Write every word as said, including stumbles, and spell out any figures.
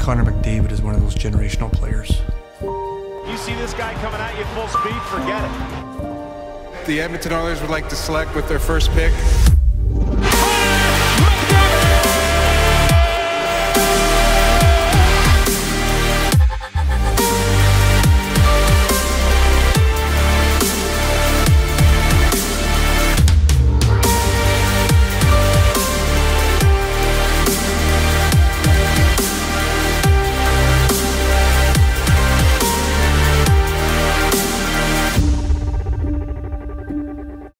Connor McDavid is one of those generational players. You see this guy coming at you full speed, forget it. The Edmonton Oilers would like to select with their first pick